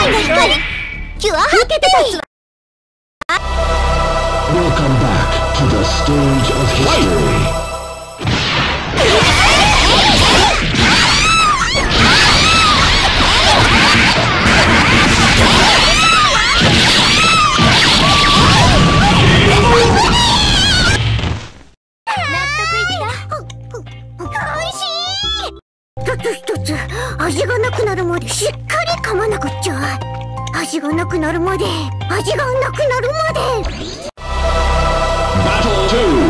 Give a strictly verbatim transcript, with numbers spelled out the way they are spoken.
キュアハッピー。 Welcome back to the stage of history. 一つ味がなくなるまでしっかり噛まなくっちゃ。味がなくなるまで、味がなくなるまで。 Battle two.